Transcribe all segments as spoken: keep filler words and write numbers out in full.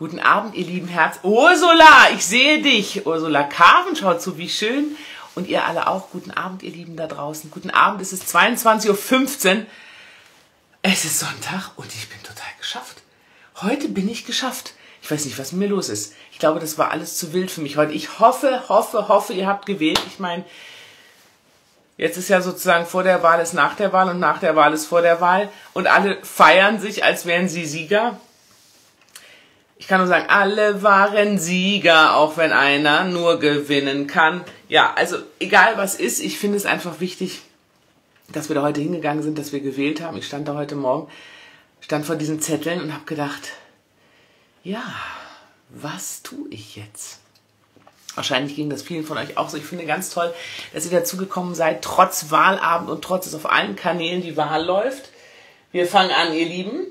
Guten Abend, ihr lieben Herz. Ursula, ich sehe dich. Ursula Carven schaut zu, wie schön. Und ihr alle auch. Guten Abend, ihr Lieben da draußen. Guten Abend, es ist zweiundzwanzig Uhr fünfzehn. Es ist Sonntag und ich bin total geschafft. Heute bin ich geschafft. Ich weiß nicht, was mit mir los ist. Ich glaube, das war alles zu wild für mich heute. Ich hoffe, hoffe, hoffe, ihr habt gewählt. Ich meine, jetzt ist ja sozusagen vor der Wahl ist nach der Wahl und nach der Wahl ist vor der Wahl. Und alle feiern sich, als wären sie Sieger. Ich kann nur sagen, alle waren Sieger, auch wenn einer nur gewinnen kann. Ja, also egal was ist, ich finde es einfach wichtig, dass wir da heute hingegangen sind, dass wir gewählt haben. Ich stand da heute Morgen, stand vor diesen Zetteln und habe gedacht, ja, was tue ich jetzt? Wahrscheinlich ging das vielen von euch auch so. Ich finde ganz toll, dass ihr dazugekommen seid, trotz Wahlabend und trotz, dass auf allen Kanälen die Wahl läuft. Wir fangen an, ihr Lieben.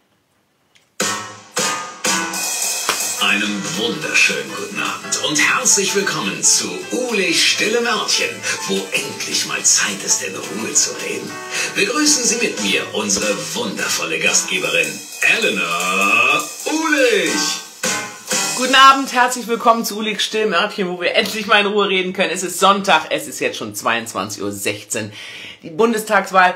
Einen wunderschönen guten Abend und herzlich willkommen zu Ulich Stille Mörtchen, wo endlich mal Zeit ist, in Ruhe zu reden. Begrüßen Sie mit mir unsere wundervolle Gastgeberin, Elena Ulich. Guten Abend, herzlich willkommen zu Ulich Stille Mörtchen, wo wir endlich mal in Ruhe reden können. Es ist Sonntag, es ist jetzt schon zweiundzwanzig Uhr sechzehn. Die Bundestagswahl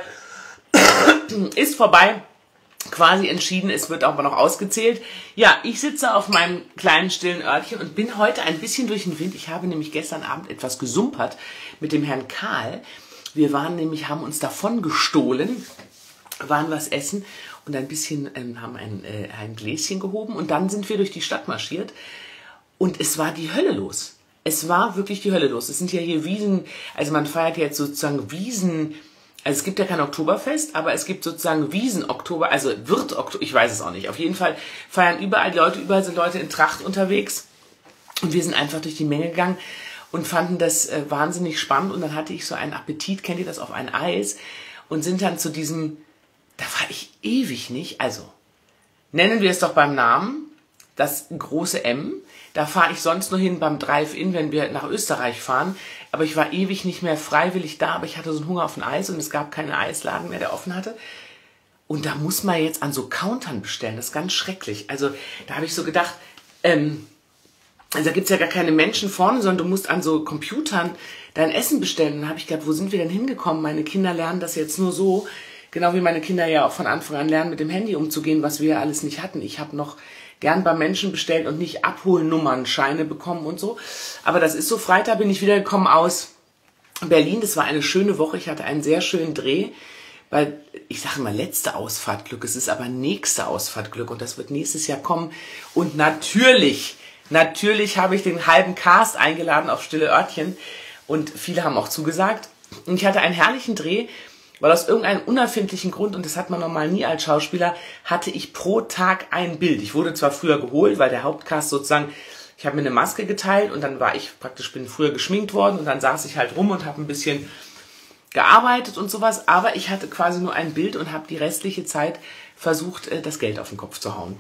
ist vorbei. Quasi entschieden, es wird aber noch ausgezählt. Ja, ich sitze auf meinem kleinen stillen Örtchen und bin heute ein bisschen durch den Wind. Ich habe nämlich gestern Abend etwas gesumpert mit dem Herrn Karl. Wir waren nämlich, haben uns davon gestohlen, waren was essen und ein bisschen, ähm, haben ein, äh, ein Gläschen gehoben und dann sind wir durch die Stadt marschiert und es war die Hölle los. Es war wirklich die Hölle los. Es sind ja hier Wiesen, also man feiert jetzt sozusagen Wiesen. Also es gibt ja kein Oktoberfest, aber es gibt sozusagen Wiesen-Oktober, also wird Oktober, ich weiß es auch nicht. Auf jeden Fall feiern überall die Leute, überall sind Leute in Tracht unterwegs. Und wir sind einfach durch die Menge gegangen und fanden das äh, wahnsinnig spannend. Und dann hatte ich so einen Appetit, kennt ihr das, auf ein Eis? Und sind dann zu diesem, da war ich ewig nicht, also nennen wir es doch beim Namen, das große M. Da fahre ich sonst nur hin beim Drive-In, wenn wir nach Österreich fahren. Aber ich war ewig nicht mehr freiwillig da, aber ich hatte so einen Hunger auf ein Eis und es gab keinen Eisladen mehr, der offen hatte. Und da muss man jetzt an so Countern bestellen, das ist ganz schrecklich. Also da habe ich so gedacht, ähm, also da gibt es ja gar keine Menschen vorne, sondern du musst an so Computern dein Essen bestellen. Und dann habe ich gedacht, wo sind wir denn hingekommen? Meine Kinder lernen das jetzt nur so, genau wie meine Kinder ja auch von Anfang an lernen, mit dem Handy umzugehen, was wir ja alles nicht hatten. Ich habe noch gern bei Menschen bestellt und nicht Abholnummernscheine bekommen und so. Aber das ist so. Freitag bin ich wieder gekommen aus Berlin. Das war eine schöne Woche. Ich hatte einen sehr schönen Dreh. Weil, ich sage immer, letzte Ausfahrt Glück. Es ist aber nächste Ausfahrt Glück. Und das wird nächstes Jahr kommen. Und natürlich, natürlich habe ich den halben Cast eingeladen auf Stille Örtchen. Und viele haben auch zugesagt. Und ich hatte einen herrlichen Dreh. Weil aus irgendeinem unerfindlichen Grund, und das hat man normal nie als Schauspieler, hatte ich pro Tag ein Bild. Ich wurde zwar früher geholt, weil der Hauptcast sozusagen, ich habe mir eine Maske geteilt und dann war ich praktisch, bin früher geschminkt worden und dann saß ich halt rum und habe ein bisschen gearbeitet und sowas, aber ich hatte quasi nur ein Bild und habe die restliche Zeit versucht, das Geld auf den Kopf zu hauen.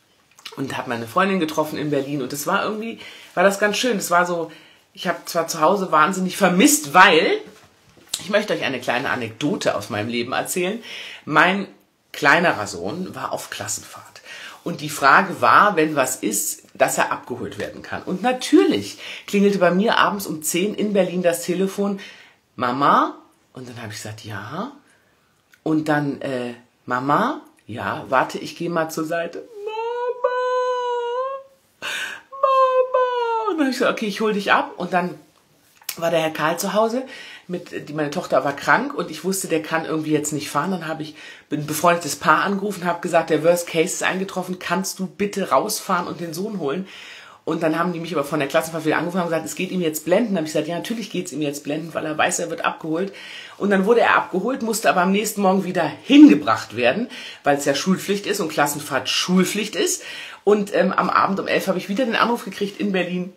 Und habe meine Freundin getroffen in Berlin und das war irgendwie, war das ganz schön. Das war so, ich habe zwar zu Hause wahnsinnig vermisst, weil... Ich möchte euch eine kleine Anekdote aus meinem Leben erzählen. Mein kleinerer Sohn war auf Klassenfahrt. Und die Frage war, wenn was ist, dass er abgeholt werden kann. Und natürlich klingelte bei mir abends um zehn in Berlin das Telefon. Mama? Und dann habe ich gesagt, ja. Und dann, äh, Mama? Ja, warte, ich gehe mal zur Seite. Mama! Mama! Und dann habe ich gesagt, okay, ich hole dich ab. Und dann war der Herr Karl zu Hause. Mit, die, meine Tochter war krank und ich wusste, der kann irgendwie jetzt nicht fahren. Dann habe ich ein befreundetes Paar angerufen, habe gesagt, der Worst Case ist eingetroffen, kannst du bitte rausfahren und den Sohn holen? Und dann haben die mich aber von der Klassenfahrt wieder angerufen und gesagt, es geht ihm jetzt blenden. Dann habe ich gesagt, ja, natürlich geht es ihm jetzt blenden, weil er weiß, er wird abgeholt. Und dann wurde er abgeholt, musste aber am nächsten Morgen wieder hingebracht werden, weil es ja Schulpflicht ist und Klassenfahrt Schulpflicht ist. Und ähm, am Abend um elf habe ich wieder den Anruf gekriegt in Berlin.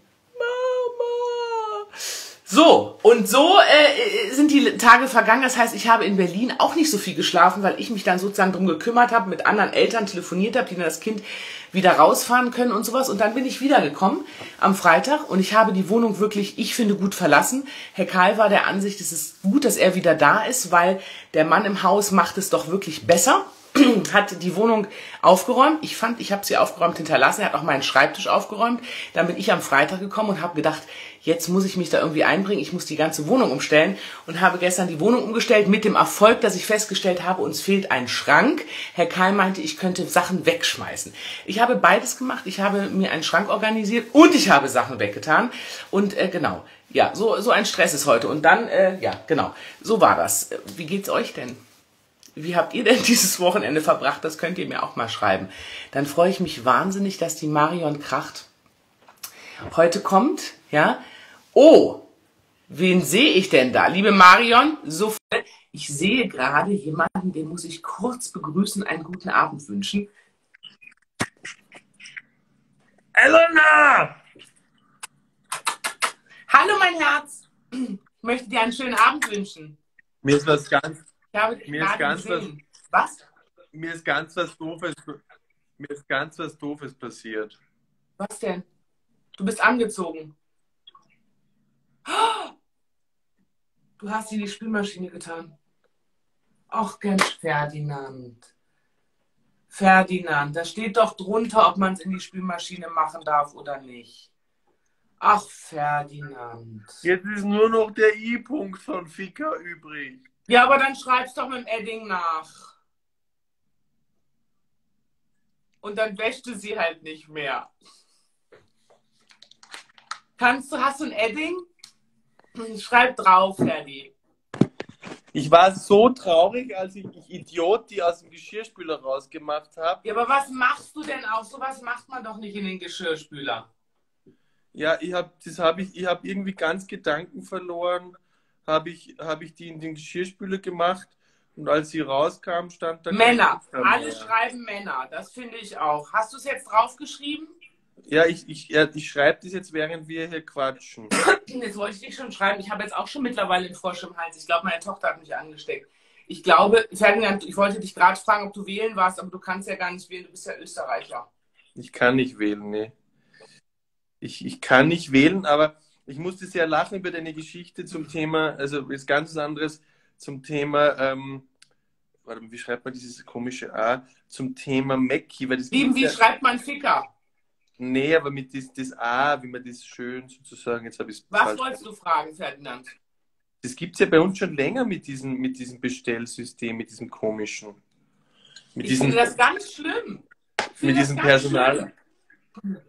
So, und so äh, sind die Tage vergangen. Das heißt, ich habe in Berlin auch nicht so viel geschlafen, weil ich mich dann sozusagen drum gekümmert habe, mit anderen Eltern telefoniert habe, die dann das Kind wieder rausfahren können und sowas. Und dann bin ich wiedergekommen am Freitag und ich habe die Wohnung wirklich, ich finde, gut verlassen. Herr Karl war der Ansicht, es ist gut, dass er wieder da ist, weil der Mann im Haus macht es doch wirklich besser. hat die Wohnung aufgeräumt. Ich fand, ich habe sie aufgeräumt hinterlassen. Er hat auch meinen Schreibtisch aufgeräumt. Dann bin ich am Freitag gekommen und habe gedacht, jetzt muss ich mich da irgendwie einbringen. Ich muss die ganze Wohnung umstellen und habe gestern die Wohnung umgestellt mit dem Erfolg, dass ich festgestellt habe, uns fehlt ein Schrank. Herr Keil meinte, ich könnte Sachen wegschmeißen. Ich habe beides gemacht. Ich habe mir einen Schrank organisiert und ich habe Sachen weggetan. Und äh, genau, ja, so, so ein Stress ist heute. Und dann, äh, ja, genau, so war das. Wie geht's euch denn? Wie habt ihr denn dieses Wochenende verbracht? Das könnt ihr mir auch mal schreiben. Dann freue ich mich wahnsinnig, dass die Marion Kracht heute kommt. Ja. Oh, wen sehe ich denn da? Liebe Marion, so ich sehe gerade jemanden, den muss ich kurz begrüßen, einen guten Abend wünschen. Elena! Hallo mein Herz. Ich möchte dir einen schönen Abend wünschen. Mir ist was ganz Ich habe dich Mir ist gerade ganz was, gesehen. Was? mir ist ganz was Doofes, mir ist ganz was Doofes passiert. Was denn? Du bist angezogen. Du hast sie in die Spülmaschine getan. Ach, Mensch, Ferdinand. Ferdinand, da steht doch drunter, ob man es in die Spülmaschine machen darf oder nicht. Ach, Ferdinand. Jetzt ist nur noch der I-Punkt von Ficker übrig. Ja, aber dann schreib's doch mit dem Edding nach. Und dann wäschst du sie halt nicht mehr. Kannst du, hast du ein Edding? Schreib drauf, Ferdi. Ich war so traurig, als ich, ich Idiot, die aus dem Geschirrspüler rausgemacht habe. Ja, aber was machst du denn auch? So was macht man doch nicht in den Geschirrspüler. Ja, ich habe das habe ich, ich habe irgendwie ganz Gedanken verloren, habe ich, habe ich die in den Geschirrspüler gemacht und als sie rauskam, stand da Männer, kein alle mehr. schreiben Männer, das finde ich auch. Hast du es jetzt draufgeschrieben? Ja, ich, ich, ja, ich schreibe das jetzt, während wir hier quatschen. Jetzt wollte ich dich schon schreiben. Ich habe jetzt auch schon mittlerweile einen Frosch im Hals. Ich glaube, meine Tochter hat mich angesteckt. Ich glaube, Ferdinand, ich wollte dich gerade fragen, ob du wählen warst, aber du kannst ja gar nicht wählen. Du bist ja Österreicher. Ich kann nicht wählen, nee. Ich, ich kann nicht wählen, aber ich musste sehr lachen über deine Geschichte zum Thema, also ist ganz was anderes, zum Thema, ähm, warte mal, wie schreibt man dieses komische A? Zum Thema Mackie. Weil das Wie, wie ja, schreibt man Ficker? Nee, aber mit das, das A, wie man das schön sozusagen, jetzt habe ich es Was falsch wolltest du fragen, Ferdinand? Das gibt es ja bei uns schon länger mit diesem, mit diesem Bestellsystem, mit diesem komischen. Mit Ich diesem, finde das ganz schlimm. Ich finde mit das diesem ganz Personal. schlimm.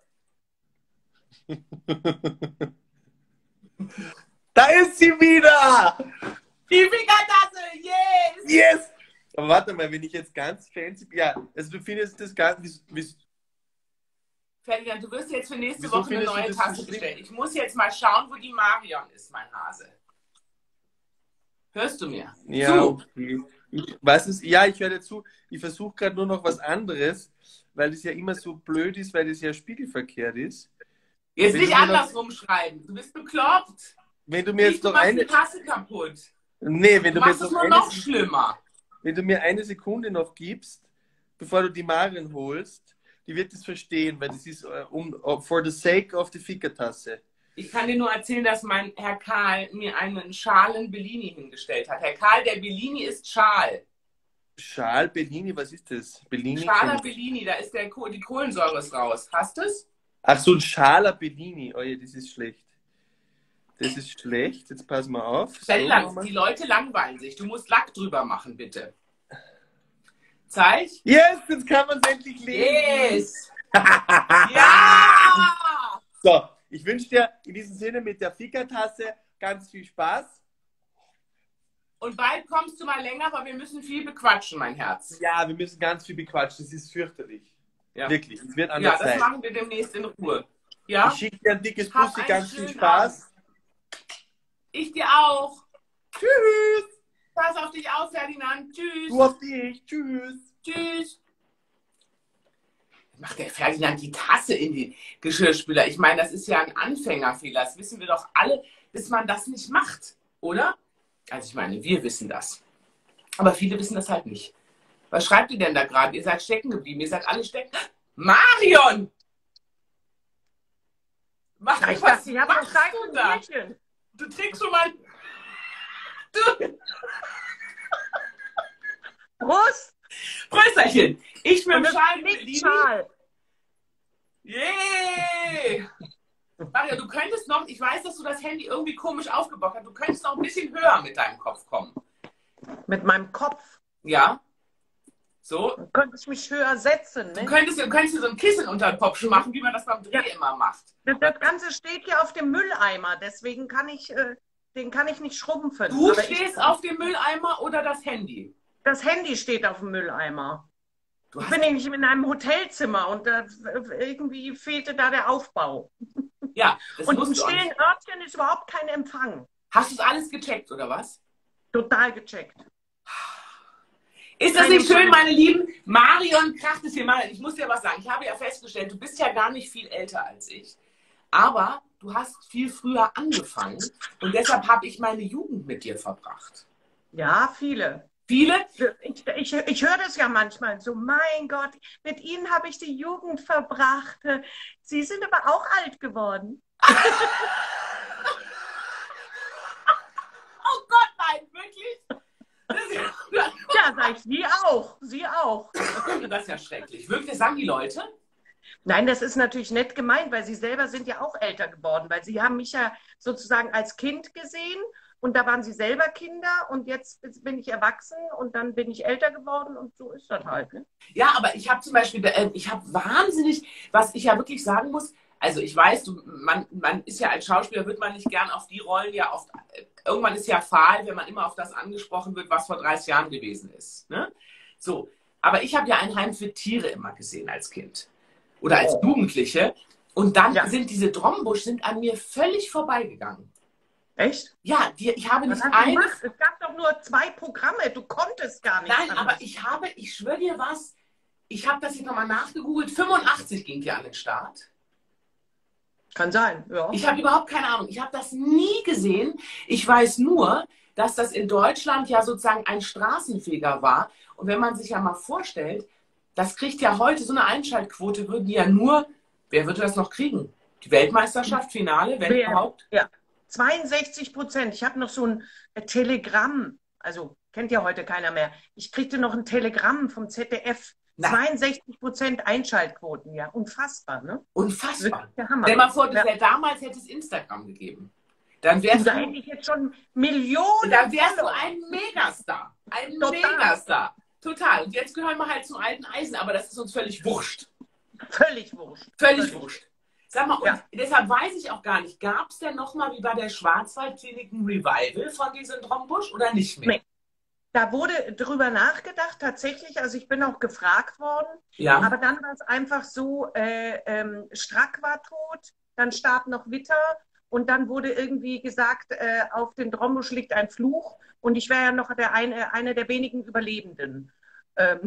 Da ist sie wieder! Die Fickertasse, yes! Yes! Aber warte mal, wenn ich jetzt ganz fancy bin, ja, also du findest das ganz, wie, wie, Ferdinand, du wirst jetzt für nächste Wieso Woche eine findest du neue das Tasse so schlimm? bestellen. Ich muss jetzt mal schauen, wo die Marion ist, mein Hase. Hörst du mir? ja, Zu. okay. Ich, was ist, ja, ich höre dir zu. Ich versuche gerade nur noch was anderes, weil es ja immer so blöd ist, weil es ja spiegelverkehrt ist. Jetzt Wenn nicht du mir noch- andersrum schreiben. Du bist bekloppt. Wenn du mir Nicht, jetzt du noch machst eine, die Tasse kaputt. nee, wenn Du du mir machst jetzt es noch nur eine, noch schlimmer. wenn du mir eine Sekunde noch gibst, bevor du die Maren holst, die wird es verstehen, weil das ist uh, um, uh, for the sake of the Fickertasse. Ich kann dir nur erzählen, dass mein Herr Karl mir einen Schalen Bellini hingestellt hat. Herr Karl, der Bellini ist Schal. Schal Bellini, was ist das? Bellini? Schaler Bellini, da ist der, Ko- die Kohlensäure ist raus. Hast du es? Ach so, ein Schaler Bellini. Oh ja, das ist schlecht. Das ist schlecht. Jetzt pass mal auf. So, Ferdinand, nochmal. die Leute langweilen sich. Du musst Lack drüber machen, bitte. Zeig. Yes, jetzt kann man es endlich lesen. Yes! Ja! So, ich wünsche dir in diesem Sinne mit der Fickertasse ganz viel Spaß. Und bald kommst du mal länger, aber wir müssen viel bequatschen, mein Herz. Ja, wir müssen ganz viel bequatschen. Das ist fürchterlich. Ja, Wirklich. Es wird ja anders das sein. machen wir demnächst in Ruhe. Ja? Ich schicke dir ein dickes Hab Bussi, einen ganz viel schönen Spaß. Ich dir auch. Tschüss. Pass auf dich auf, Ferdinand. Tschüss. Du auf dich. Tschüss. Tschüss. Macht der Ferdinand die Tasse in den Geschirrspüler? Ich meine, das ist ja ein Anfängerfehler. Das wissen wir doch alle, bis man das nicht macht, oder? Also ich meine, wir wissen das. Aber viele wissen das halt nicht. Was schreibt ihr denn da gerade? Ihr seid stecken geblieben. Ihr seid alle stecken. Marion! Mach, Ja, ich was dachte, ich habe noch machst Zeit du und da? Bierchen. Du trinkst schon mal... Du, Prost! Prösterchen. Ich mit Und dem das Schal, ist nicht Liebe. Schal. Yay! Maria, du könntest noch, ich weiß, dass du das Handy irgendwie komisch aufgebaut hast, du könntest noch ein bisschen höher mit deinem Kopf kommen. Mit meinem Kopf. Ja? So? Dann könnte ich mich höher setzen. Du Ne? könntest, du könntest dir so ein Kissen unter den Kopf machen, wie man das beim Dreh Ja. immer macht. Das, das Ganze steht hier auf dem Mülleimer, deswegen kann ich, äh, den kann ich nicht schrumpfen. Du Aber stehst ich, auf dem Mülleimer oder das Handy? das Handy steht auf dem Mülleimer. Du Ich hast, bin nämlich in einem Hotelzimmer und da, irgendwie fehlte da der Aufbau. ja, das Und im musst du auch stillen nicht. Örtchen ist überhaupt kein Empfang. Hast du es alles gecheckt, oder was? Total gecheckt. Ist das Keine nicht schön, Frage. meine Lieben? Marion kracht es hier mal. Ich muss dir was sagen. Ich habe ja festgestellt, du bist ja gar nicht viel älter als ich. Aber du hast viel früher angefangen. Und deshalb habe ich meine Jugend mit dir verbracht. Ja, viele. Viele? Ich, ich, ich höre das ja manchmal so, mein Gott, mit Ihnen habe ich die Jugend verbracht. Sie sind aber auch alt geworden. Oh Gott, nein, wirklich? Das ist ja, Ja, sag ich, Sie auch, Sie auch. das ist ja schrecklich. Wirklich, das sagen die Leute? Nein, das ist natürlich nett gemeint, weil Sie selber sind ja auch älter geworden, weil Sie haben mich ja sozusagen als Kind gesehen und da waren Sie selber Kinder und jetzt bin ich erwachsen und dann bin ich älter geworden und so ist das halt. Ne? Ja, aber ich habe zum Beispiel, äh, ich habe wahnsinnig, was ich ja wirklich sagen muss, also ich weiß, du, man, man ist ja als Schauspieler, wird man nicht gern auf die Rollen ja oft, äh, irgendwann ist ja fahl, wenn man immer auf das angesprochen wird, was vor dreißig Jahren gewesen ist. Ne? So, aber ich habe ja ein Heim für Tiere immer gesehen als Kind oder als Oh. Jugendliche und dann Ja. sind diese Drombusch sind an mir völlig vorbeigegangen. Echt? Ja, die, ich habe Was nicht hast du eine... gemacht? Es gab doch nur zwei Programme, du konntest gar nicht. Nein, anders. aber ich habe, ich schwöre dir was, ich habe das jetzt nochmal nachgegoogelt, fünfundachtzig ging die an den Start. Kann sein, ja. Ich habe überhaupt keine Ahnung. Ich habe das nie gesehen. Ich weiß nur, dass das in Deutschland ja sozusagen ein Straßenfeger war. Und wenn man sich ja mal vorstellt, das kriegt ja heute so eine Einschaltquote, würden die ja nur, wer würde das noch kriegen? Die Weltmeisterschaft, Finale, wenn Wer- überhaupt? Ja, zweiundsechzig Prozent. Ich habe noch so ein äh, Telegramm, also kennt ja heute keiner mehr. Ich kriegte noch ein Telegramm vom Z D F. Na. zweiundsechzig Prozent Einschaltquoten, ja. Unfassbar, ne? Unfassbar. Wirklich der Hammer. Stell mal vor, das Ja. wär, damals hätte es Instagram gegeben. Dann wärst Da du, hätte ich jetzt schon Millionen. dann wärst du Follower. ein Megastar. Ein Total. Megastar. Total. Und jetzt gehören wir halt zum alten Eisen, aber das ist uns völlig wurscht. Völlig wurscht. Völlig wurscht. Sag mal, und Ja. deshalb weiß ich auch gar nicht, gab es denn nochmal wie bei der Schwarzwaldklinik ein Revival von diesem Drombusch oder nicht mehr? Nee. Da wurde drüber nachgedacht, tatsächlich. Also ich bin auch gefragt worden. Ja. Aber dann war es einfach so, äh, ähm, Strack war tot, dann starb noch Witter und dann wurde irgendwie gesagt, äh, auf den Drombusch liegt ein Fluch und ich wäre ja noch der eine, eine der wenigen Überlebenden. Ähm,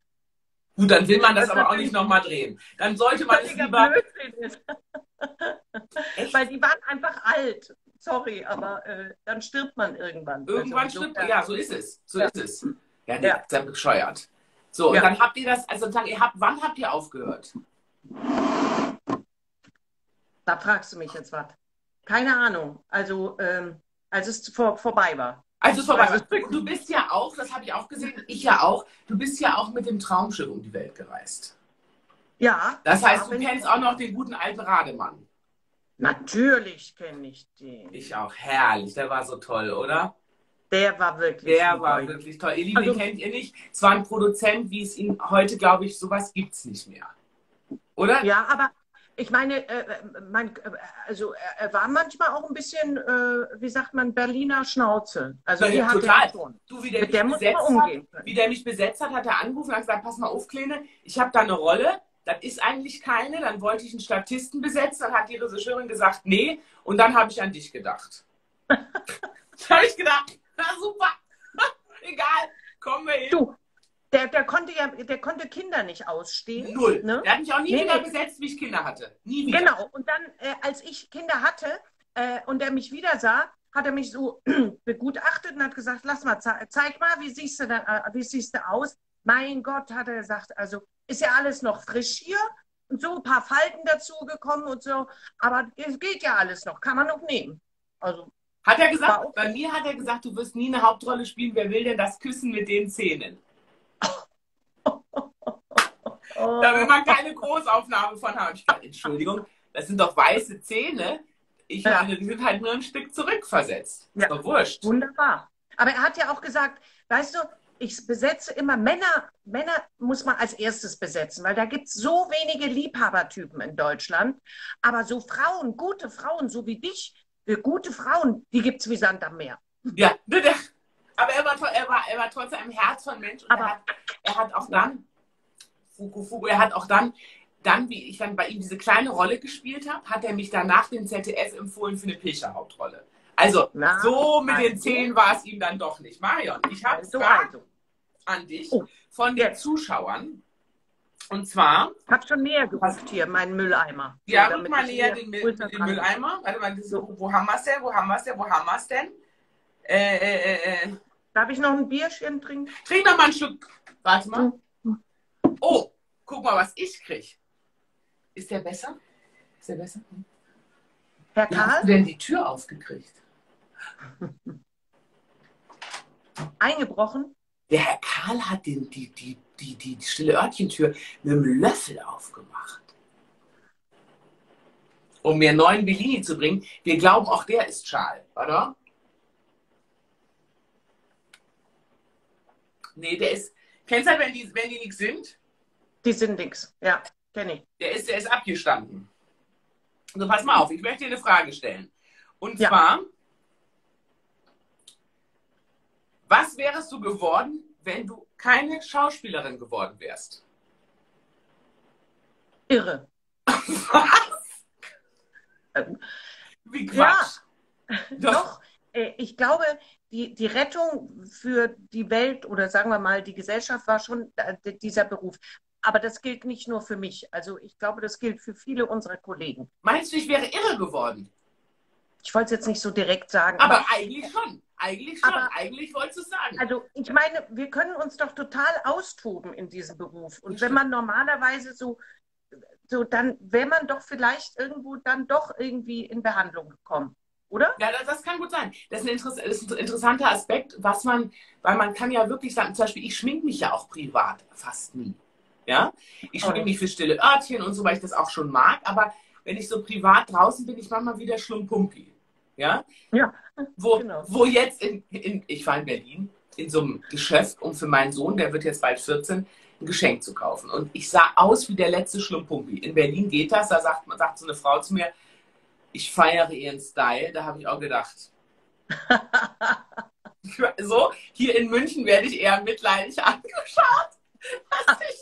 Gut, dann will man das Das aber auch natürlich- nicht nochmal drehen. Dann sollte man es völliger lieber... Blödsinn ist. Echt? Weil die waren einfach alt. Sorry, aber äh, dann stirbt man irgendwann. Irgendwann Also, stimmt, insofern- ja, so ist es. So Ja. ist es. Ja, nee, Ja. ist ja bescheuert. So, und Ja. dann habt ihr das, also sagen, ihr habt, wann habt ihr aufgehört? Da fragst du mich jetzt was. Keine Ahnung. Also, ähm, als es vor, vorbei war. Also es ist vorbei. Also- Und du bist ja auch, das habe ich auch gesehen, ich ja auch, du bist ja auch mit dem Traumschiff um die Welt gereist. Ja. Das heißt, ja, du wenn- kennst auch noch den guten alten Rademann. Natürlich kenne ich den. Ich auch. Herrlich. Der war so toll, oder? Der war wirklich. Der super. war wirklich toll. Ihr Lieben, Also- den kennt ihr nicht. Es war ein Produzent, wie es ihn heute, glaube ich, sowas gibt es nicht mehr. Oder? Ja, aber ich meine, äh, man, äh, also er er war manchmal auch ein bisschen, äh, wie sagt man, Berliner Schnauze. Also Ja, die hatte total. er schon. Du, wie der Mit mich der muss man besetzt hat, umgehen können. wie der mich besetzt hat, hat er angerufen und hat gesagt, pass mal auf, Kleine, ich habe da eine Rolle, das ist eigentlich keine, dann wollte ich einen Statisten besetzen, dann hat die Regisseurin gesagt, nee, und dann habe ich an dich gedacht. Da habe ich gedacht, na super, egal, kommen wir hin. Du, der, der konnte ja, der konnte Kinder nicht ausstehen. Null. Ne? Der hat mich auch nie Nee, wieder nee. besetzt, wie ich Kinder hatte. Nie wieder. Genau. Und dann, äh, als ich Kinder hatte äh, und er mich wieder sah, hat er mich so begutachtet und hat gesagt, lass mal, ze zeig mal, wie siehst du denn, äh, wie siehst du aus? Mein Gott, hat er gesagt, also ist ja alles noch frisch hier und so ein paar Falten dazugekommen und so, aber es geht ja alles noch, kann man noch nehmen. Also, Hat er War gesagt, okay. bei mir hat er gesagt, du wirst nie eine Hauptrolle spielen, wer will denn das Küssen mit den Zähnen? Oh. Da will man keine Großaufnahme von haben. Ich dachte, Entschuldigung, das sind doch weiße Zähne. Ich Ja. meine, die sind halt nur ein Stück zurückversetzt. Ja. Ist doch wurscht. Wunderbar. Aber er hat ja auch gesagt, weißt du, ich besetze immer Männer, Männer muss man als erstes besetzen, weil da gibt es so wenige Liebhabertypen in Deutschland. Aber so Frauen, gute Frauen, so wie dich, äh, gute Frauen, die gibt es wie Sand am Meer. Ja, bitte. Aber er war, to- er war, er war trotzdem ein Herz von Mensch. Und Aber- er, hat, er hat auch dann, Fuku, Fuku, er hat auch dann, dann, wie ich dann bei ihm diese kleine Rolle gespielt habe, hat er mich danach dem Z D F empfohlen für eine Pilcher-Hauptrolle. Also, Na, so mit den also. Zähnen war es ihm dann doch nicht. Marion, ich habe Also, Fragen also. an dich Oh, von den jetzt. Zuschauern. Und zwar, Ich habe schon näher gerückt hier, meinen Mülleimer. ja, So, rück damit mal ich näher hier den, größer den dran- Mülleimer. Warte mal, das, wo haben wir es denn? Wo haben wir es denn? Wo haben wir es denn? Äh, äh, äh, äh. Darf ich noch ein Bierchen trinken? Trink noch mal einen Schluck. Warte mal. Oh, guck mal, was ich krieg. Ist der besser? Ist der besser? Herr Wie hast Karl, du denn die Tür aufgekriegt? eingebrochen? Der Herr Karl hat den, die, die, die, die, die stille Örtchentür mit einem Löffel aufgemacht. Um mir einen neuen Bellini zu bringen. Wir glauben, auch der ist schal, oder? Nee, der ist. Kennst du halt, wenn die, wenn die nichts sind? Die sind nix. Ja, kenne ich. Der ist, der ist abgestanden. So, pass mal auf, ich möchte dir eine Frage stellen. Und Ja. zwar, was wärest du geworden, wenn du keine Schauspielerin geworden wärst? Irre. Was? Ähm, Wie Ja. Quatsch. Doch. Doch, äh, ich glaube, die, die Rettung für die Welt oder sagen wir mal die Gesellschaft war schon äh, dieser Beruf. Aber das gilt nicht nur für mich. Also ich glaube, das gilt für viele unserer Kollegen. Meinst du, ich wäre irre geworden? Ich wollte es jetzt nicht so direkt sagen. Aber eigentlich schon. Eigentlich schon. Aber- eigentlich wolltest du es sagen. Also ich meine, wir können uns doch total austoben in diesem Beruf. Und Das wenn stimmt. man normalerweise so, so dann wäre man doch vielleicht irgendwo dann doch irgendwie in Behandlung gekommen, oder? Ja, das, das kann gut sein. Das ist, ein Interess das ist ein interessanter Aspekt, was man, weil man kann ja wirklich sagen, zum Beispiel, ich schminke mich ja auch privat fast nie. Ja? Ich schminke mich für stille Örtchen und so, weil ich das auch schon mag, aber wenn ich so privat draußen bin, ich manchmal wieder Schlumpumpi. Ja? Ja, Wo, genau. wo jetzt, in, in, ich war in Berlin, in so einem Geschäft, um für meinen Sohn, der wird jetzt bald vierzehn, ein Geschenk zu kaufen. Und ich sah aus wie der letzte Schlumpumpi. In Berlin geht das, da sagt, sagt so eine Frau zu mir, ich feiere ihren Style. Da habe ich auch gedacht. So, hier in München werde ich eher mitleidig angeschaut. Was ich-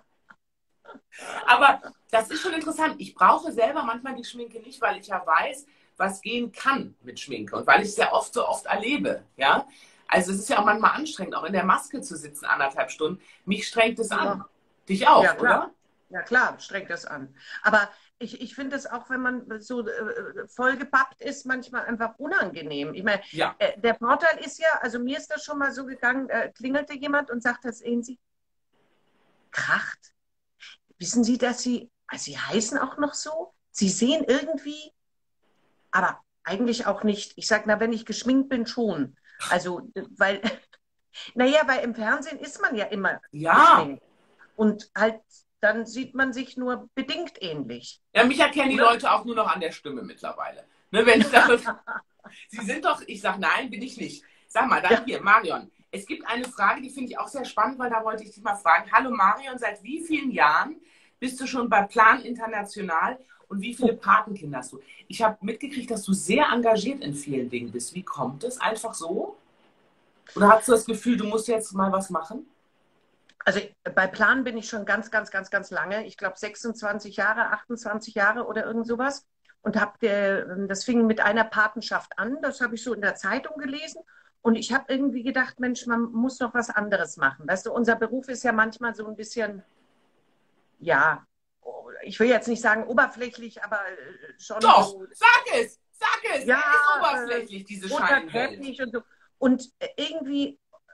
Aber das ist schon interessant. Ich brauche selber manchmal die Schminke nicht, weil ich ja weiß, was gehen kann mit Schminke und weil ich es ja oft so oft erlebe. Ja? Also es ist ja auch manchmal anstrengend, auch in der Maske zu sitzen, anderthalb Stunden. Mich strengt es an. Ja. Dich auch, Ja, klar. oder? Ja klar, strengt das an. Aber ich, ich finde es auch, wenn man so äh, vollgepappt ist, manchmal einfach unangenehm. Ich meine, Ja. äh, der Vorteil ist ja, also mir ist das schon mal so gegangen, äh, klingelte jemand und sagte, sehen Sie, Kracht. Wissen Sie, dass Sie, also Sie heißen auch noch so? Sie sehen irgendwie, aber eigentlich auch nicht. Ich sage, na, wenn ich geschminkt bin, schon. Also, äh, weil, naja, weil im Fernsehen ist man ja immer Ja. geschminkt. Und halt, dann sieht man sich nur bedingt ähnlich. Ja, mich erkennen die Oder? Leute auch nur noch an der Stimme mittlerweile. Ne, wenn ich sage, Sie sind doch, ich sage, nein, bin ich nicht. Sag mal, dann Ja. hier, Marion. Es gibt eine Frage, die finde ich auch sehr spannend, weil da wollte ich dich mal fragen. Hallo Marion, seit wie vielen Jahren bist du schon bei Plan International und wie viele Patenkinder hast du? Ich habe mitgekriegt, dass du sehr engagiert in vielen Dingen bist. Wie kommt es? Einfach so? Oder hast du das Gefühl, du musst jetzt mal was machen? Also bei Plan bin ich schon ganz, ganz, ganz, ganz lange. Ich glaube sechsundzwanzig Jahre, achtundzwanzig Jahre oder irgend sowas. Und hab der, das fing mit einer Patenschaft an. Das habe ich so in der Zeitung gelesen. Und ich habe irgendwie gedacht, Mensch, man muss noch was anderes machen. Weißt du, unser Beruf ist ja manchmal so ein bisschen, ja, ich will jetzt nicht sagen oberflächlich, aber schon Doch, so. sag es, sag es. Ja, es ist oberflächlich, diese roter Scheinwelt. Teppich und so. Und irgendwie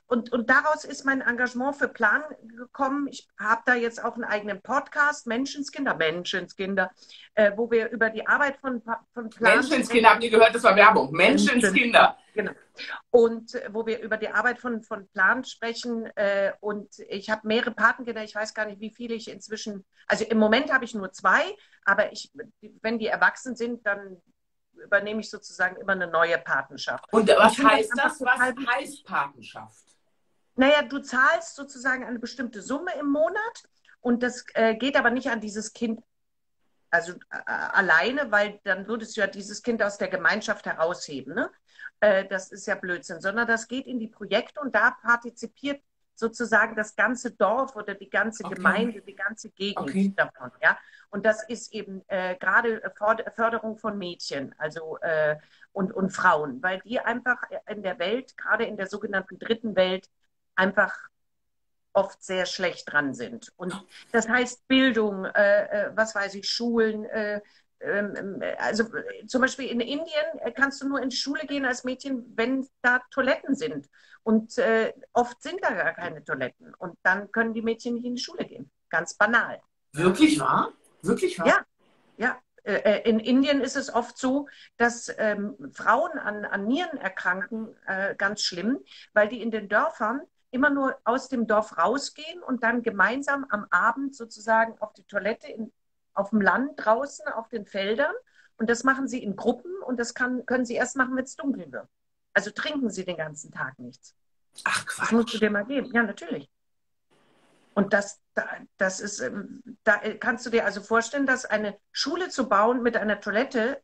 und, und daraus ist mein Engagement für Plan gekommen. Ich habe da jetzt auch einen eigenen Podcast, Menschenskinder, Menschenskinder, äh, wo wir über die Arbeit von, von Plan Menschenskinder, habt ihr gehört, das war Werbung. Menschenskinder. Genau. Und äh, wo wir über die Arbeit von, von Plan sprechen. Äh, und ich habe mehrere Patenkinder, ich weiß gar nicht, wie viele ich inzwischen, also im Moment habe ich nur zwei, aber ich, wenn die erwachsen sind, dann übernehme ich sozusagen immer eine neue Patenschaft. Und was Und heißt das? Was wichtig. heißt Patenschaft? Naja, du zahlst sozusagen eine bestimmte Summe im Monat und das äh, geht aber nicht an dieses Kind also äh, alleine, weil dann würdest du ja dieses Kind aus der Gemeinschaft herausheben. Ne? Äh, das ist ja Blödsinn, sondern das geht in die Projekte und da partizipiert sozusagen das ganze Dorf oder die ganze Okay. Gemeinde, die ganze Gegend Okay. davon. Ja? Und das ist eben äh, gerade Förderung von Mädchen also, äh, und, und Frauen, weil die einfach in der Welt, gerade in der sogenannten dritten Welt, einfach oft sehr schlecht dran sind. Und das heißt Bildung, äh, was weiß ich, Schulen, äh, ähm, also zum Beispiel in Indien kannst du nur in die Schule gehen als Mädchen, wenn da Toiletten sind. Und äh, oft sind da gar keine Toiletten. Und dann können die Mädchen nicht in die Schule gehen. Ganz banal. Wirklich wahr? Wirklich wahr? Ja, ja. Äh, in Indien ist es oft so, dass ähm, Frauen an, an Nieren erkranken, äh, ganz schlimm, weil die in den Dörfern immer nur aus dem Dorf rausgehen und dann gemeinsam am Abend sozusagen auf die Toilette in, auf dem Land draußen, auf den Feldern. Und das machen sie in Gruppen und das kann, können sie erst machen, wenn es dunkel wird. Also trinken sie den ganzen Tag nichts. Ach Das musst du Quatsch. dir mal geben. Ja, natürlich. Und das, das ist, da kannst du dir also vorstellen, dass eine Schule zu bauen mit einer Toilette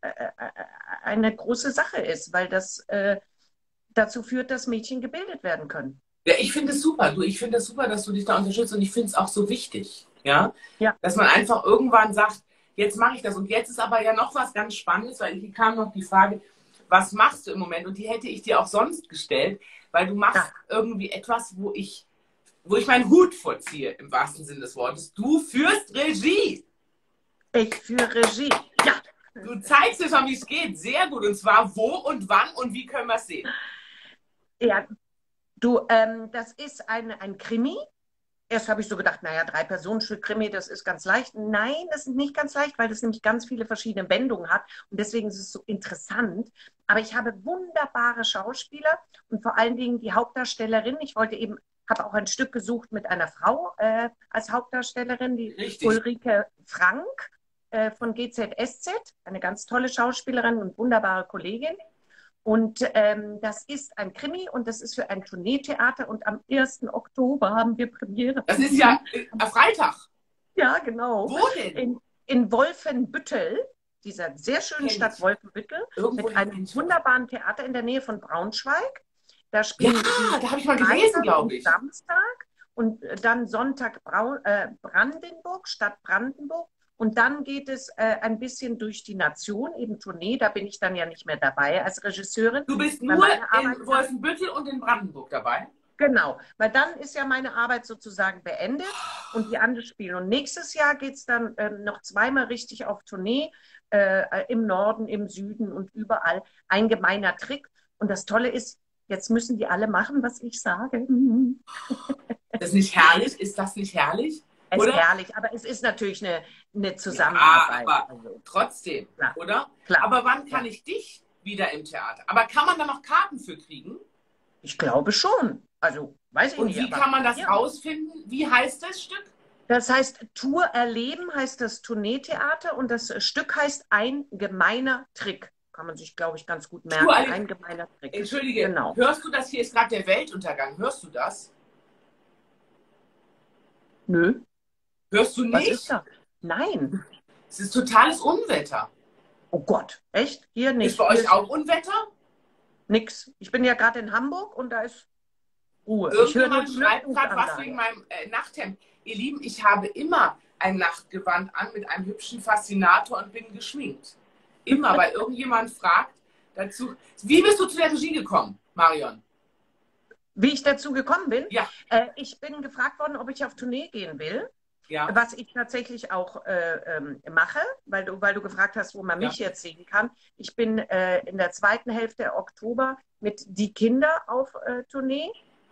eine große Sache ist, weil das äh, dazu führt, dass Mädchen gebildet werden können. Ja, ich finde es super. Du, ich finde es super, dass du dich da unterstützt und ich finde es auch so wichtig, ja? Ja. Dass man einfach irgendwann sagt, jetzt mache ich das. Und jetzt ist aber ja noch was ganz Spannendes, weil hier kam noch die Frage, was machst du im Moment? Und die hätte ich dir auch sonst gestellt, weil du machst Ja. irgendwie etwas, wo ich, wo ich meinen Hut vorziehe, im wahrsten Sinne des Wortes. Du führst Regie. Ich führe Regie. Ja. Du zeigst dir schon, wie es geht. Sehr gut. Und zwar wo und wann und wie können wir es sehen? Ja, du, ähm, das ist ein, ein Krimi. Erst habe ich so gedacht, naja, drei Personen Stück Krimi, das ist ganz leicht. Nein, das ist nicht ganz leicht, weil das nämlich ganz viele verschiedene Wendungen hat. Und deswegen ist es so interessant. Aber ich habe wunderbare Schauspieler und vor allen Dingen die Hauptdarstellerin. Ich wollte eben, habe auch ein Stück gesucht mit einer Frau äh, als Hauptdarstellerin, die Richtig. Ulrike Frank äh, von G Z S Z. Eine ganz tolle Schauspielerin und wunderbare Kollegin. Und ähm, das ist ein Krimi und das ist für ein Tourneetheater und am ersten Oktober haben wir Premiere. Das ist ja äh, am Freitag. Ja, genau. Wo denn? In, in Wolfenbüttel, dieser sehr schönen Kenn Stadt ich. Wolfenbüttel, Irgendwo mit einem kenn ich. wunderbaren Theater in der Nähe von Braunschweig. Da Ja, spielen sie da habe ich mal gelesen, Freitag glaube und ich. Samstag und dann Sonntag Braun, äh, Brandenburg, Stadt Brandenburg. Und dann geht es äh, ein bisschen durch die Nation, eben Tournee. Da bin ich dann ja nicht mehr dabei als Regisseurin. Du bist Weil nur meine Arbeit- in Wolfenbüttel und in Brandenburg dabei. Genau, weil dann ist ja meine Arbeit sozusagen beendet und die anderen spielen. Und nächstes Jahr geht es dann ähm, noch zweimal richtig auf Tournee, äh, im Norden, im Süden und überall. Ein gemeiner Trick. Und das Tolle ist, jetzt müssen die alle machen, was ich sage. Das ist nicht herrlich? Ist das nicht herrlich? Es Oder? ist herrlich, aber es ist natürlich eine, eine Ja, Zusammenarbeit. aber Also, trotzdem, Klar. oder? Klar. Aber wann kann ich dich wieder im Theater? Aber kann man da noch Karten für kriegen? ich glaube schon. Also, weiß ich Und nicht. wie aber- kann man das Ja. rausfinden? Wie heißt das Stück? Das heißt, Tour erleben heißt das Tourneetheater und das Stück heißt Ein gemeiner Trick. Kann man sich, glaube ich, ganz gut merken. Tour erleben. Ein gemeiner Trick. Entschuldige, Genau. hörst du das? Hier ist gerade der Weltuntergang. Hörst du das? Nö, Hörst du was nicht? ist da? Nein. Es ist totales Unwetter. Oh Gott, echt? Hier nicht. Ist bei Hier euch auch Unwetter? nix. Ich bin ja gerade in Hamburg und da ist Ruhe. Ich höre nur Irgendjemand die schreibt gerade was Lüftungsanlage. wegen meinem äh, Nachthemd. Ihr Lieben, ich habe immer ein Nachtgewand an mit einem hübschen Faszinator und bin geschminkt. Immer, weil irgendjemand fragt dazu. Wie bist du zu der Regie gekommen, Marion? Wie ich dazu gekommen bin? Ja. Äh, ich bin gefragt worden, ob ich auf Tournee gehen will. Ja. Was ich tatsächlich auch äh, ähm, mache, weil du, weil du gefragt hast, wo man mich Ja. jetzt sehen kann. Ich bin äh, in der zweiten Hälfte Oktober mit Die Kinder auf äh, Tournee.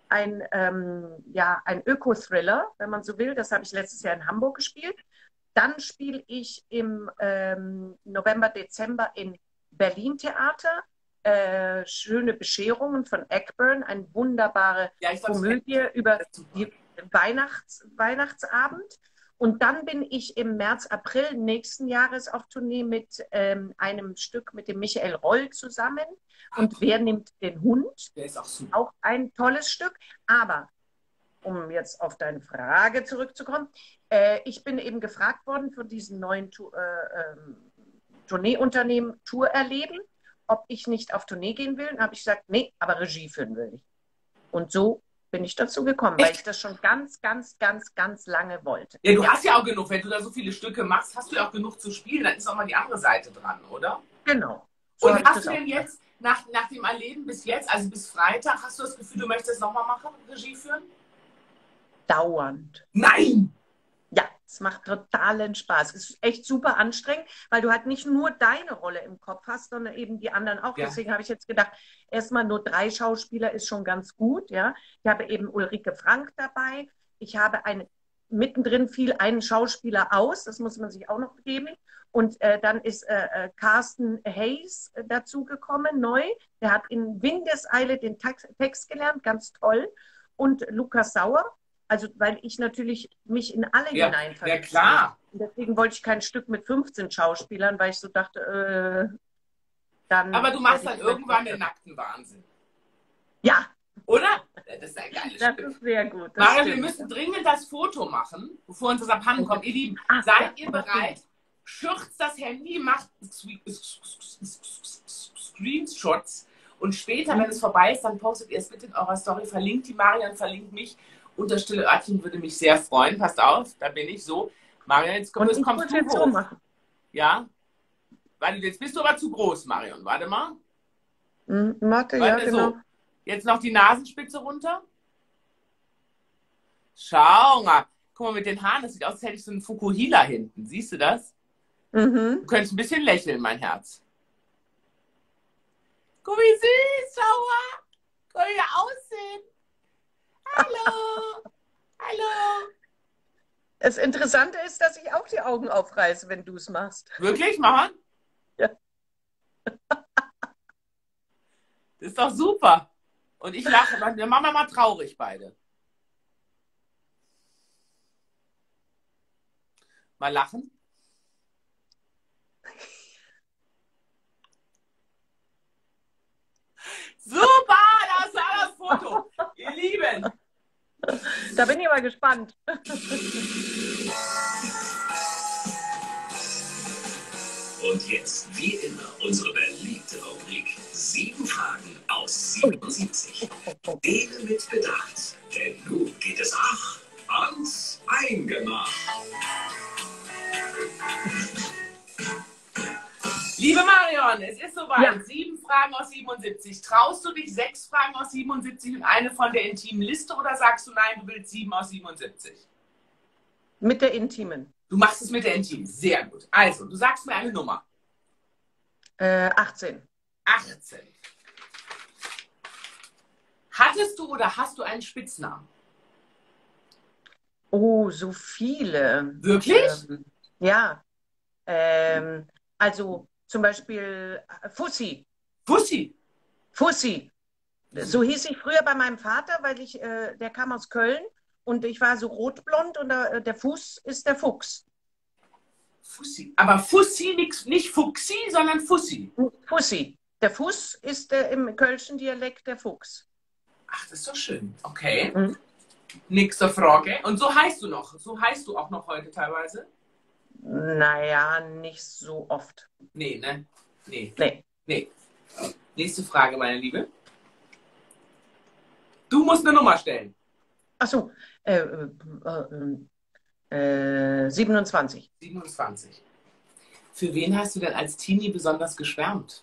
ein, ähm, ja, ein Öko-Thriller, wenn man so will. Das habe ich letztes Jahr in Hamburg gespielt. Dann spiele ich im ähm, November, Dezember in Berlin Theater. Äh, Schöne Bescherungen von Eckburn, eine wunderbare Ja, ich glaub, Komödie über das ist super. die Weihnachts Weihnachtsabend. Und dann bin ich im März, April nächsten Jahres auf Tournee mit ähm, einem Stück mit dem Michael Roll zusammen. Und Wer nimmt den Hund? Der ist auch super. Auch ein tolles Stück. Aber, um jetzt auf deine Frage zurückzukommen, äh, ich bin eben gefragt worden von diesem neuen Tu- äh, ähm, Tourneeunternehmen Tour erleben, ob ich nicht auf Tournee gehen will. Und habe ich gesagt, nee, aber Regie führen will ich. Und so bin ich dazu gekommen, weil ich das schon ganz, ganz, ganz, ganz lange wollte. Ja, du hast ja auch genug. Wenn du da so viele Stücke machst, hast du ja auch genug zu spielen. Dann ist auch mal die andere Seite dran, oder? Genau. So Und hab ich hast das du auch denn gemacht. jetzt, nach, nach dem Erleben bis jetzt, also bis Freitag, hast du das Gefühl, du möchtest es nochmal machen, Regie führen? Dauernd. Nein! Ja, es macht totalen Spaß. Es ist echt super anstrengend, weil du halt nicht nur deine Rolle im Kopf hast, sondern eben die anderen auch. Ja. Deswegen habe ich jetzt gedacht, erstmal nur drei Schauspieler ist schon ganz gut. Ja, ich habe eben Ulrike Frank dabei. Ich habe eine, mittendrin fiel einen Schauspieler aus, das muss man sich auch noch geben. Und äh, dann ist äh, äh, Carsten Hayes äh, dazugekommen, neu. Der hat in Windeseile den Text, Text gelernt, ganz toll. Und Lukas Sauer. Also, weil ich natürlich mich in alle Ja, hineinversetze. ja klar. Und deswegen wollte ich kein Stück mit fünfzehn Schauspielern, weil ich so dachte, äh, dann. Aber du machst werde dann ich irgendwann mit- den nackten Wahnsinn. Ja, Oder? Das ist ein geiles das Stück. ist sehr gut. Das Marion, wir stimmt. müssen dringend das Foto machen, bevor uns das abhanden kommt. Ihr Lieben, Ah, seid ja, ihr das bereit? Schürzt das Handy, macht Screenshots und später, wenn es vorbei ist, dann postet ihr es bitte in eurer Story, verlinkt die Marion, verlinkt mich. Und das stille Örtchen würde mich sehr freuen. Passt auf, da bin ich so. Marion, jetzt, komm, Und jetzt ich kommst muss du jetzt so hoch. machen. Ja? Warte, jetzt bist du aber zu groß, Marion. Warte mal. Hm, Mathe, ja, Warte, genau. so. Jetzt noch die Nasenspitze runter. Schau mal. Guck mal, mit den Haaren, das sieht aus, als hätte ich so einen Fukuhila hinten. Siehst du das? Mhm. Du könntest ein bisschen lächeln, mein Herz. Guck, wie süß, schau mal. Guck, wie wir aussehen. Hallo. Hallo. Das Interessante ist, dass ich auch die Augen aufreiße, wenn du es machst. Wirklich, Mama? Ja. Das ist doch super. Und ich lache. Wir machen mal traurig beide. Mal lachen. Super, das war das Foto. Ihr Lieben. Da bin ich aber gespannt. Und jetzt, wie immer, unsere beliebte Rubrik Sieben Fragen aus siebenundsiebzig. Wähle mit Bedacht, denn nun geht es ach ans Eingemacht. Liebe Marion, es ist soweit. Ja. Sieben Fragen aus siebenundsiebzig. Traust du dich sechs Fragen aus siebenundsiebzig und eine von der intimen Liste oder sagst du nein, du willst sieben aus siebenundsiebzig? Mit der Intimen. Du machst es mit der intimen. Sehr gut. Also, du sagst mir eine Nummer. Äh, achtzehn. achtzehn. Hattest du oder hast du einen Spitznamen? Oh, so viele. Wirklich? Ähm, ja. Ähm, also zum Beispiel äh, Fussi. Fussi. Fussi. So hieß ich früher bei meinem Vater, weil ich, äh, der kam aus Köln und ich war so rotblond und der, der Fuß ist der Fuchs. Fussi. Aber Fussi, nix, nicht Fuchsi, sondern Fussi. Fussi. Der Fuß ist der, im kölschen Dialekt der Fuchs. Ach, das ist doch schön. Okay. Mhm. Nächste Frage. Und so heißt du noch. So heißt du auch noch heute teilweise? Naja, nicht so oft. Nee, ne? Nee. Nee. Nee. Nächste Frage, meine Liebe. Du musst eine Nummer stellen. Achso, äh, äh, äh, äh, siebenundzwanzig. siebenundzwanzig. Für wen hast du denn als Teenie besonders geschwärmt?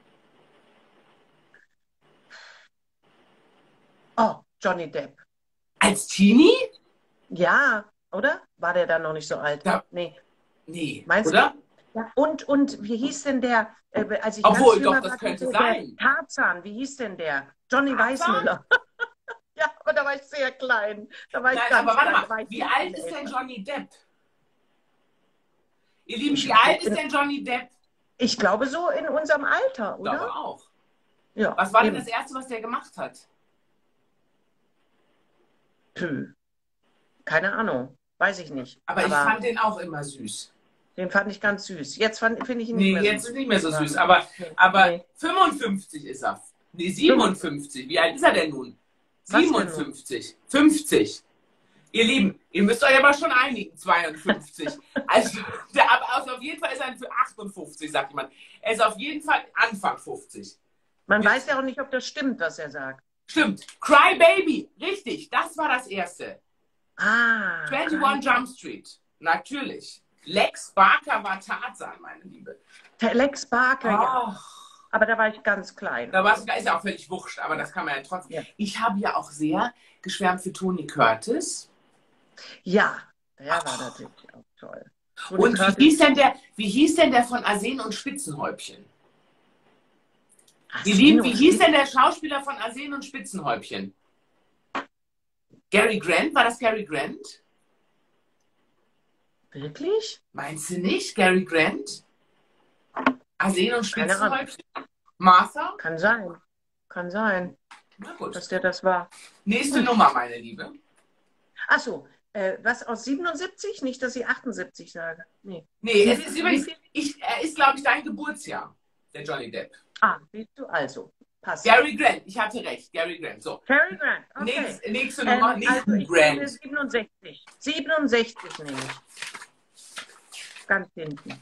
Oh, Johnny Depp. Als Teenie? Ja, oder? War der dann noch nicht so alt? Ja. Nee. Nee. Meinst oder? du? Ja. Und, und wie hieß denn der, äh, als ich Obwohl, ganz doch, jünger das war, könnte der, sein. Der Tarzan, wie hieß denn der? Johnny Tarzan? Weissmuller. Ja, Aber da war ich sehr klein. Da war ich Nein, ganz aber warte klein. Da war mal, ich wie sehr alt ist älter. denn Johnny Depp? Ihr Lieben, Ich wie alt ist bin- denn Johnny Depp? Ich glaube so in unserem Alter, Ich glaube oder? auch. Ja. Was war denn eben. das Erste, was der gemacht hat? Pö. Keine Ahnung. Weiß ich nicht. Aber, ich fand den auch immer süß. den fand ich ganz süß. Jetzt fand- finde ich ihn nicht Nee, mehr jetzt süß. ist nicht mehr so Ja. süß. Aber, Nee. aber Nee. fünfundfünfzig ist er. Nee, siebenundfünfzig. Wie alt ist er denn nun? Was denn nun? siebenundfünfzig. fünfzig. Ihr Lieben, ihr müsst euch aber schon einigen, zweiundfünfzig. Also, der, aber also auf jeden Fall ist er für achtundfünfzig, sagt jemand. Er ist auf jeden Fall Anfang fünfzig. Man Jetzt- weiß ja auch nicht, ob das stimmt, was er sagt. Stimmt. Cry Baby. Richtig, das war das erste. Ah. einundzwanzig Jump Street. Natürlich. Lex Barker war Tarzan, meine Liebe. Lex Barker, ja. Ach, Aber da war ich ganz klein. da war es, da ist ja auch völlig wurscht, aber das kann man ja trotzdem. Ja. Ich habe ja auch sehr geschwärmt für Tony Curtis. Ja, der war natürlich auch toll. Toni Und Curtis- wie hieß denn der, wie hieß denn der von Arsen und Spitzenhäubchen? Ach, Ihr Lieben, Sino. wie hieß denn der Schauspieler von Arsen und Spitzenhäubchen? Gary Grant? War das Gary Grant? Wirklich? Meinst du nicht, Gary Grant? Arsen und Keine Ahnung. Spitzenhäubchen? Martha? Kann sein. Kann sein, Na gut. dass der das war. Nächste Nummer, meine Liebe. Achso, äh, was aus siebenundsiebzig? Nicht, dass ich achtundsiebzig sage. Nee. Nee, Wie es viel- ist wie übrigens, viel? ich, er ist, glaube ich, dein Geburtsjahr, der Johnny Depp. Ah, siehst du, also. Passt. Gary Grant, ich hatte recht, Gary Grant. So, Cary Grant, okay. nächste, nächste Ähm, Nummer, nicht also ich nehme Grant. siebenundsechzig. siebenundsechzig nehme ich. Ganz hinten.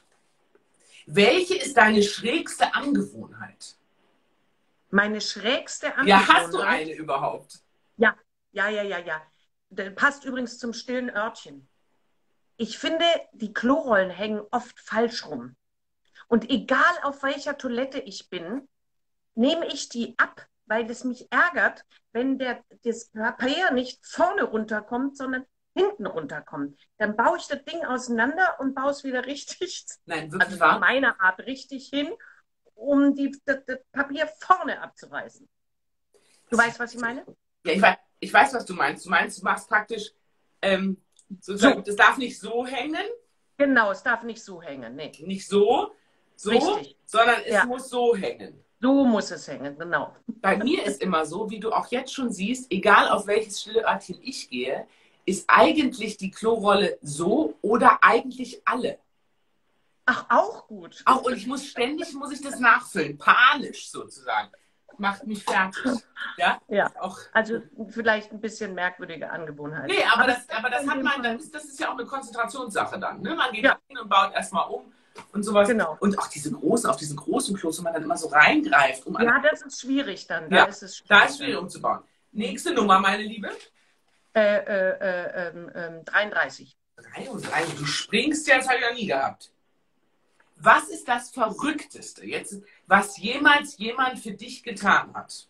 Welche ist deine schrägste Angewohnheit? Meine schrägste Angewohnheit. Ja, hast du eine überhaupt? Ja, ja, ja, ja, ja. Das passt übrigens zum stillen Örtchen. Ich finde, die Klorollen hängen oft falsch rum. Und egal auf welcher Toilette ich bin, nehme ich die ab, weil es mich ärgert, wenn der, das Papier nicht vorne runterkommt, sondern hinten runterkommt. Dann baue ich das Ding auseinander und baue es wieder richtig, Nein, wirklich also wahr? nach meiner Art richtig hin, um die, das, das Papier vorne abzureißen. Du weißt, was ich meine? Ja, ich weiß, ich weiß, was du meinst. Du meinst, du machst praktisch, ähm, sozusagen, So. das darf nicht so hängen, Genau, es darf nicht so hängen. Nee. nicht so, so, Richtig. sondern es Ja. muss so hängen. So muss es hängen, genau. Bei mir ist immer so, wie du auch jetzt schon siehst, egal auf welches stille Örtchen ich gehe, ist eigentlich die Klorolle so oder eigentlich alle. Ach, auch gut. Auch, und ich muss ständig, muss ich das nachfüllen, panisch sozusagen. Macht mich fertig. Ja? Ja. Auch, Also vielleicht ein bisschen merkwürdige Angewohnheit. nee, aber, das, aber das in hat dem man, Fall- das ist, das ist ja auch eine Konzentrationssache dann. Ne? Man geht Ja. da hin und baut erstmal um und sowas. Genau. Und auch diese großen, auf diesen großen Klos, wo man dann immer so reingreift, um an, Ja, das ist schwierig dann. Da Ja, ist es schwierig. da ist schwierig umzubauen. Nächste Nummer, meine Liebe. Äh, äh, äh, ähm, ähm, dreiunddreißig. dreiunddreißig. Du springst ja, das habe ich noch nie gehabt. Was ist das Verrückteste jetzt, was jemals jemand für dich getan hat?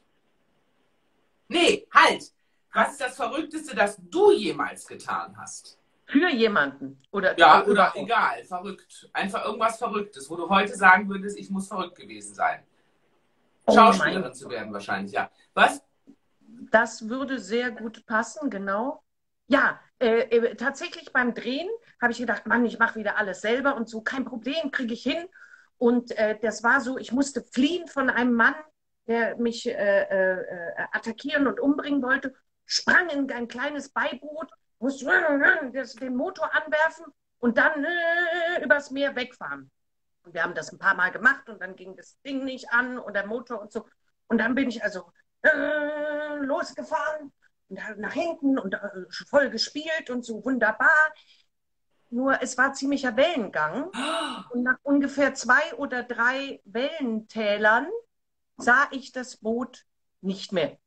Nee, halt. Was ist das Verrückteste, das du jemals getan hast? Für jemanden. Oder, Ja, oder überhaupt. egal, verrückt. Einfach irgendwas Verrücktes, wo du heute sagen würdest, ich muss verrückt gewesen sein. Oh Schauspielerin mein zu werden wahrscheinlich, ja. Was? Das würde sehr gut passen, genau. Ja, äh, äh, tatsächlich beim Drehen habe ich gedacht, Mann, ich mache wieder alles selber und so, kein Problem, kriege ich hin. Und äh, das war so, ich musste fliehen von einem Mann, der mich äh, äh, attackieren und umbringen wollte, sprang in ein kleines Beiboot, musste das, den Motor anwerfen und dann äh, übers Meer wegfahren. Und wir haben das ein paar Mal gemacht und dann ging das Ding nicht an und der Motor und so. Und dann bin ich also äh, losgefahren und nach hinten und äh, voll gespielt und so wunderbar. Nur es war ziemlicher Wellengang und nach ungefähr zwei oder drei Wellentälern sah ich das Boot nicht mehr.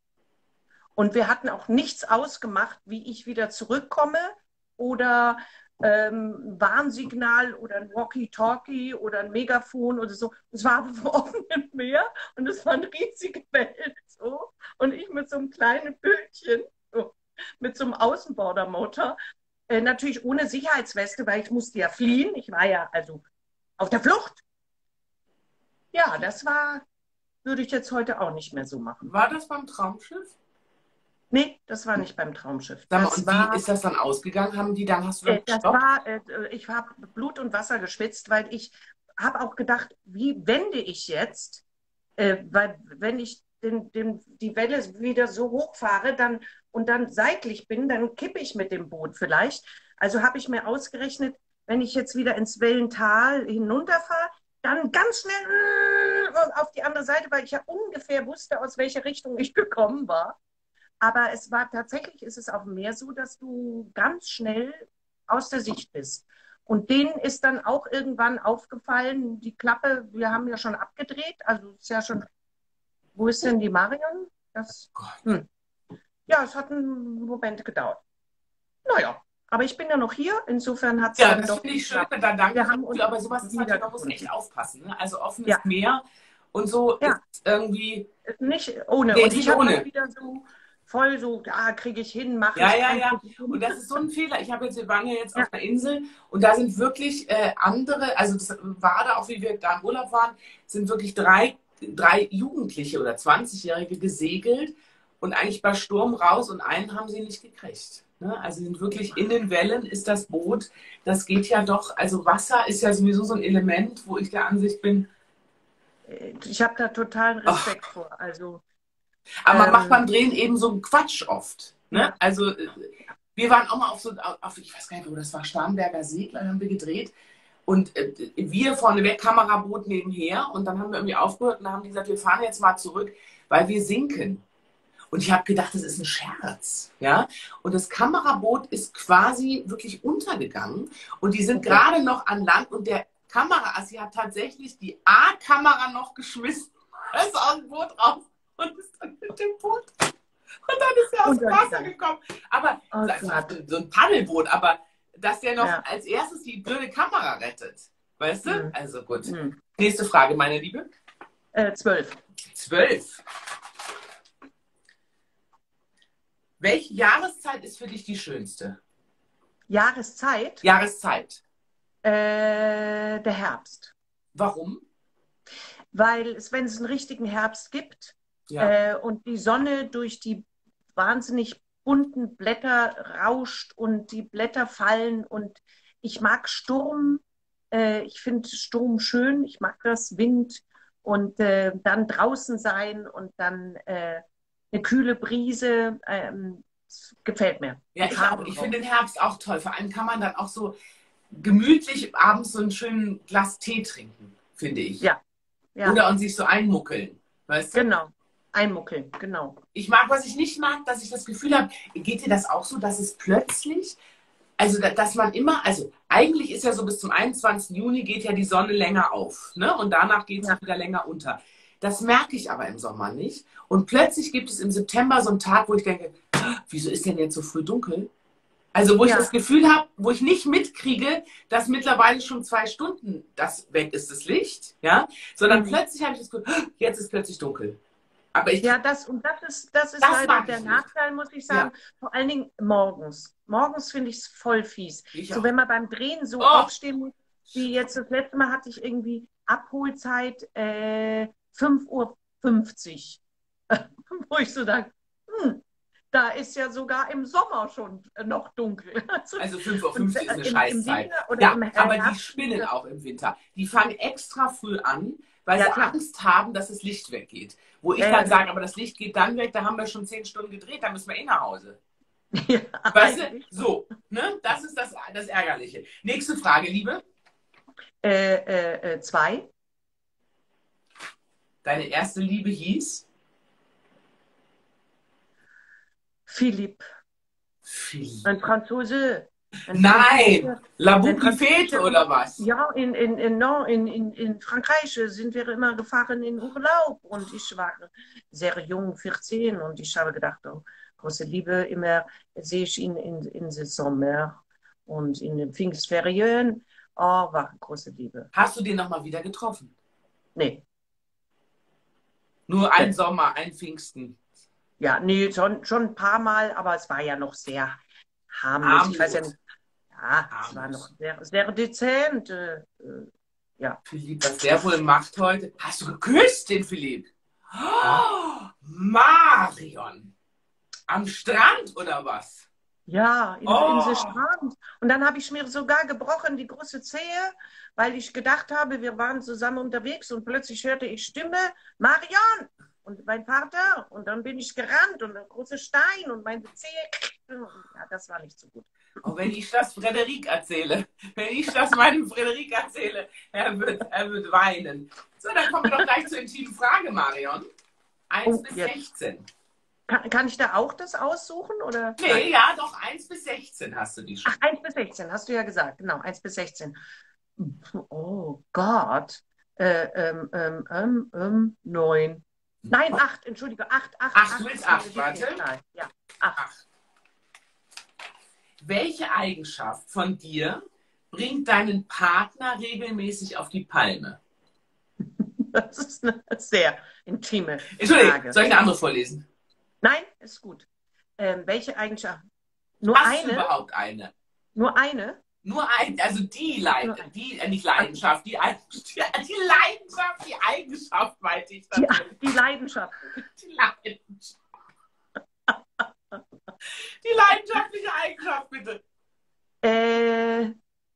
Und wir hatten auch nichts ausgemacht, wie ich wieder zurückkomme oder ähm, Warnsignal oder ein Walkie-Talkie oder ein Megafon oder so. Es war auf dem offenen Meer und es waren riesige Wellen so. Und ich mit so einem kleinen Bötchen, so, mit so einem Außenbordermotor, äh, natürlich ohne Sicherheitsweste, weil ich musste ja fliehen. Ich war ja also auf der Flucht. Ja, das war, würde ich jetzt heute auch nicht mehr so machen. War das beim Traumschiff? Nee, das war nicht beim Traumschiff. Sag mal, Das und war, wie ist das dann ausgegangen? Haben die dann, hast du äh, dann das gestoppt? war, äh, ich habe Blut und Wasser geschwitzt, weil ich habe auch gedacht, wie wende ich jetzt? Äh, weil wenn ich den, den, die Welle wieder so hochfahre dann, und dann seitlich bin, dann kippe ich mit dem Boot vielleicht. Also habe ich mir ausgerechnet, wenn ich jetzt wieder ins Wellental hinunterfahre, dann ganz schnell äh, auf die andere Seite, weil ich ja ungefähr wusste, aus welcher Richtung ich gekommen war. Aber es war tatsächlich, ist es auf dem Meer so, dass du ganz schnell aus der Sicht bist. Und denen ist dann auch irgendwann aufgefallen, die Klappe, wir haben ja schon abgedreht, also ist ja schon, wo ist denn die Marion? Das, hm. Ja, es hat einen Moment gedauert. Naja, aber ich bin ja noch hier, insofern hat es Ja, dann das doch finde ich schön, geklappt. da danke Wir ich haben dir uns für, aber sowas ist natürlich, man muss wiedergefunden. echt aufpassen. Ne? Also offenes Ja. Meer und so Ja. ist irgendwie, Nicht ohne. Nee, Und ist ich nicht habe ohne. dann wieder so voll so, ja, kriege ich hin, mache ja, ich. ja, kein ja. Problem. Und das ist so ein Fehler. Ich habe jetzt, wir waren ja jetzt Ja. auf einer Insel und da sind wirklich äh, andere, also das war da auch, wie wir da im Urlaub waren, sind wirklich drei, drei Jugendliche oder zwanzigjährige gesegelt und eigentlich bei Sturm raus und einen haben sie nicht gekriegt. Ne? Also sind wirklich in den Wellen ist das Boot, das geht ja doch, also Wasser ist ja sowieso so ein Element, wo ich der Ansicht bin, Ich habe da totalen Respekt vor. Also, aber man Ähm, macht beim Drehen eben so einen Quatsch oft. Ne? Ja. Also äh, wir waren auch mal auf so, auf, ich weiß gar nicht, wo das war, Starnberger See, glaube ich, haben wir gedreht. Und äh, wir vorneweg, Kameraboot nebenher. Und dann haben wir irgendwie aufgehört und dann haben die gesagt, wir fahren jetzt mal zurück, weil wir sinken. Und ich habe gedacht, das ist ein Scherz. Ja? Und das Kameraboot ist quasi wirklich untergegangen. Und die sind Okay. gerade noch an Land und der Kameraassi hat tatsächlich die A-Kamera noch geschmissen. Er ist aus dem Boot raus und ist dann mit dem Boot. Und dann ist er aus dem Wasser Untergegangen. gekommen. Aber Oh das war Gott. so ein Paddelboot, aber dass der noch Ja. als erstes die blöde Kamera rettet. Weißt du? Mhm. Also gut. Hm. Nächste Frage, meine Liebe. Äh, zwölf. Zwölf. Welche Jahreszeit ist für dich die schönste? Jahreszeit? Jahreszeit. Äh, der Herbst. Warum? Weil es, wenn es einen richtigen Herbst gibt Ja. äh, und die Sonne durch die wahnsinnig bunten Blätter rauscht und die Blätter fallen und ich mag Sturm, äh, ich finde Sturm schön, ich mag das, Wind und äh, dann draußen sein und dann äh, eine kühle Brise, ähm, das gefällt mir. Ja, Die ich auch. Farben Ich auch. finde den Herbst auch toll. Vor allem kann man dann auch so gemütlich abends so einen schönen Glas Tee trinken, finde ich. Ja. Ja, Oder und sich so einmuckeln. Weißt du? genau. Einmuckeln, genau. Ich mag, was ich nicht mag, dass ich das Gefühl habe, geht dir das auch so, dass es plötzlich, also da- dass man immer, also eigentlich ist ja so bis zum einundzwanzigsten Juni geht ja die Sonne länger auf, ne? Und danach geht sie Ja. wieder länger unter. Das merke ich aber im Sommer nicht. Und plötzlich gibt es im September so einen Tag, wo ich denke, "Ah, wieso ist denn jetzt so früh dunkel? Also wo ich Ja. das Gefühl habe, wo ich nicht mitkriege, dass mittlerweile schon zwei Stunden das weg ist, das Licht, ja, sondern Mhm. plötzlich habe ich das Gefühl, "Ah, jetzt ist plötzlich dunkel. Aber ich, Ja, das und das ist, das ist Das leider mag der ich nicht. Nachteil, muss ich sagen. Vor allen Dingen morgens. Morgens finde ich es voll fies. ich So, auch. wenn man beim Drehen so Oh. aufstehen muss, wie jetzt das letzte Mal hatte ich irgendwie Abholzeit äh, fünf Uhr fünfzig. Wo ich so dachte, hm, da ist ja sogar im Sommer schon noch dunkel. Also fünf Uhr Und, fünfzig ist äh, eine im- im Scheißzeit. Winter oder Ja, im aber die Herbst- spinnen auch im Winter. Die fangen extra früh an, weil Ja, sie klar. Angst haben, dass das Licht weggeht. Wo ich Ja, dann ja, sage, aber das Licht geht dann weg, da haben wir schon zehn Stunden gedreht, da müssen wir eh nach Hause. Ja, Weißt du? eigentlich. So, ne? Das ist das, das Ärgerliche. Nächste Frage, Liebe. Äh, äh, äh, zwei. Deine erste Liebe hieß? Philipp, Philipp. ein Franzose. Ein Nein! Franzose. La Ein Bouquifete Franzose. oder was? Ja, in, in, in, no, in, in, in Frankreich sind wir immer gefahren in Urlaub und ich war sehr jung, vierzehn, und ich habe gedacht, oh, große Liebe, immer sehe ich ihn in, in den Sommer und in den Pfingstferien. Oh, war eine große Liebe. Hast du den nochmal wieder getroffen? Nee, Nur ein Ja. Sommer, ein Pfingsten. ja, nee, schon, schon ein paar Mal, aber es war ja noch sehr harmlos. Ich weiß ja nicht, ja, es war Harmlos. noch sehr, sehr dezent. Äh, äh, Philipp, was der wohl macht heute? Hast du geküsst, den Philipp? Oh, Marion. Am Strand oder was? Ja, in Oh. Inselstrand. Und dann habe ich mir sogar gebrochen, die große Zehe, weil ich gedacht habe, wir waren zusammen unterwegs und plötzlich hörte ich Stimme, Marion! Und mein Vater. Und dann bin ich gerannt und ein großer Stein und meine Zehe. Ja, das war nicht so gut. Und wenn ich das Frederik erzähle, wenn ich das meinem Frederik erzähle, er wird, er wird weinen. So, dann kommen wir doch gleich zur intimen Frage, Marion. eins Oh, bis jetzt. sechzehn. Kann, kann ich da auch das aussuchen? Oder? Nee, ja, doch, eins bis sechzehn hast du die schon. Ach, eins bis sechzehn, hast du ja gesagt. Genau, eins bis sechzehn. Oh Gott. Äh, ähm, ähm, ähm, ähm, neun. Nein, acht, entschuldige, acht, acht, Ach, du willst acht, ist warte. die Zahl. Ja, acht. Ach. Welche Eigenschaft von dir bringt deinen Partner regelmäßig auf die Palme? Das ist eine sehr intime Entschuldigung, Frage. soll ich eine andere vorlesen? Nein, ist gut. Ähm, welche Eigenschaft? Nur Hast du eine? überhaupt eine? Nur eine? Nur ein, also die Nur Leid, eine. die, äh, nicht Leidenschaft, die, Eig- die, die Leidenschaft, die Eigenschaft, meinte ich. Die, natürlich. die Leidenschaft. Die Leidenschaft. Die leidenschaftliche Eigenschaft, bitte. Äh,